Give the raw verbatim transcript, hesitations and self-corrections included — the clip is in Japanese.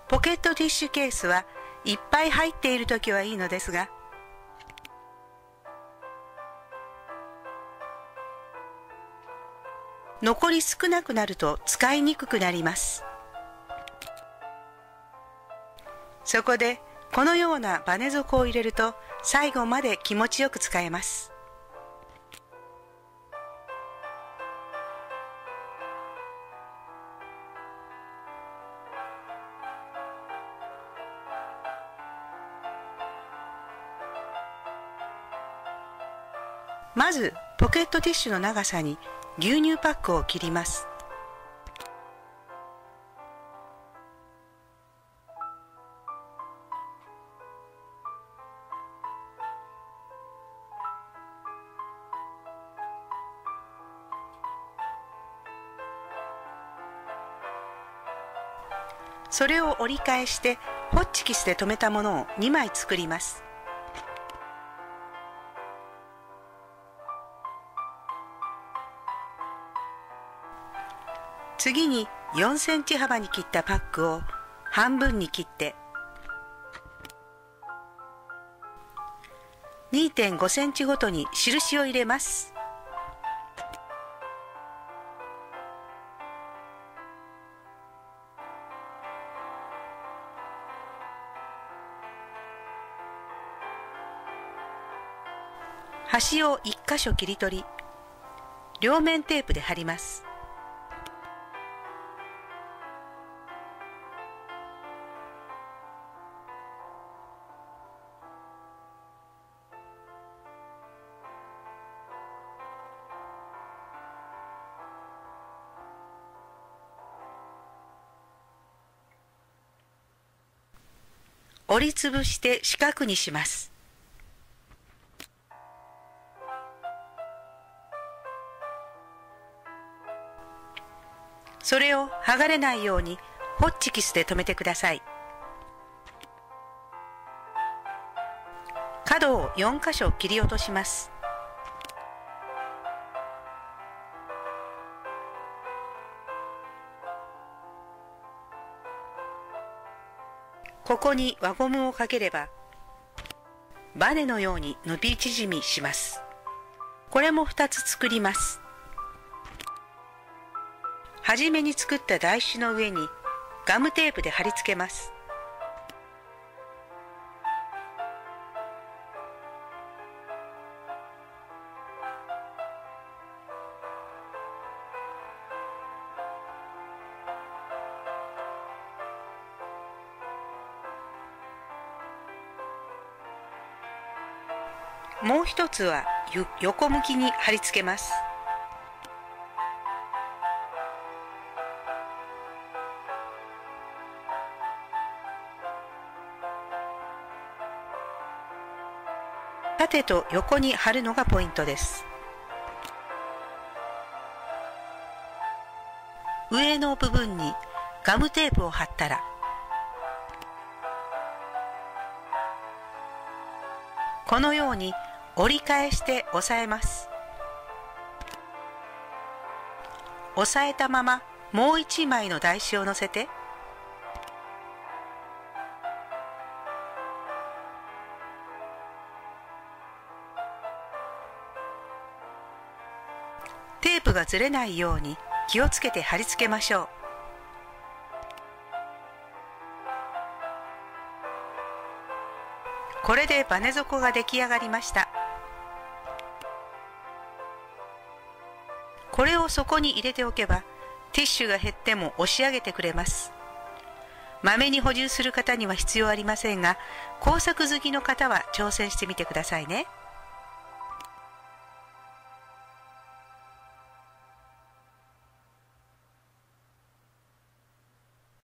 ポケットティッシュケースはいっぱい入っているときはいいのですが、残り少なくなると使いにくくなります。そこでこのようなバネ底を入れると最後まで気持ちよく使えます。まずポケットティッシュの長さに牛乳パックを切ります。それを折り返してホッチキスで留めたものをにまい作ります。次によんセンチ幅に切ったパックを半分に切って にてんごセンチごとに印を入れます。端をいっかしょ切り取り、両面テープで貼ります。折りつぶして四角にします。それを剥がれないようにホッチキスで留めてください。角をよんかしょ切り落とします。ここに輪ゴムをかければバネのように伸び縮みします。これもふたつ作ります。はじめに作った台紙の上にガムテープで貼り付けます。もう一つは横向きに貼り付けます。縦と横に貼るのがポイントです。上の部分にガムテープを貼ったら、このように折り返して押さえます。押さえたままもう一枚の台紙を乗せて、テープがずれないように気をつけて貼り付けましょう。これでバネ底が出来上がりました。これを底に入れておけばティッシュが減っても押し上げてくれます。まめに補充する方には必要ありませんが、工作好きの方は挑戦してみてくださいね。